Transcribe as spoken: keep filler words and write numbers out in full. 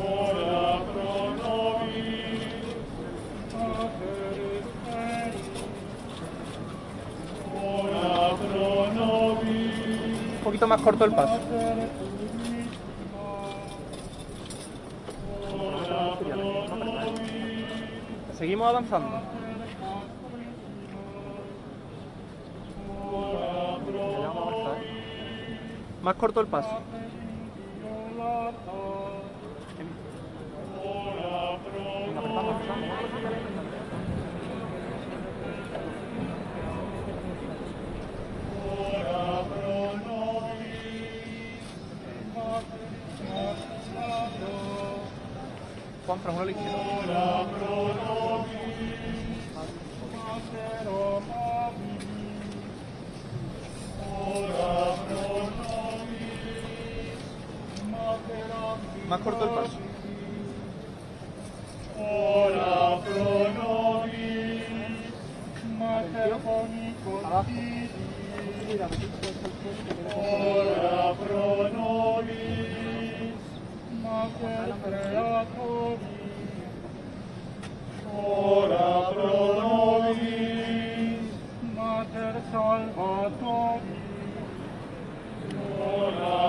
ora pro nobis, ora pro nobis, Un poquito más corto el paso. Seguimos avanzando. Más corto el paso. Venga, apretamos, apretamos. Juan Fran, uno a la izquierda. Más corto el paso. ora pro nobis, mater Abajo. ora pro nobis, mater creatoris, ora pro nobis, mater salvatoris, ora